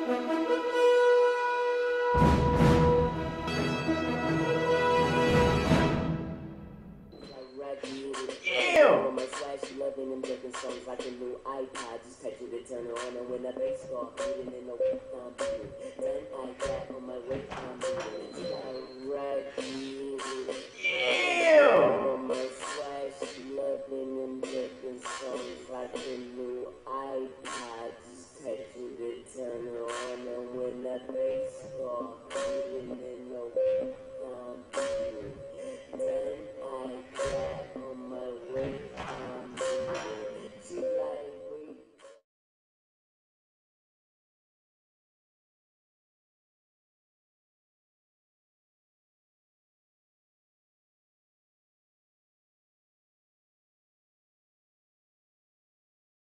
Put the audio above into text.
Ew! My slash loving and breaking songs like a new iPod. Just touch it and turn it on, and when the bass start beating in the beating. Then I got on my way, I'm beating. Right music.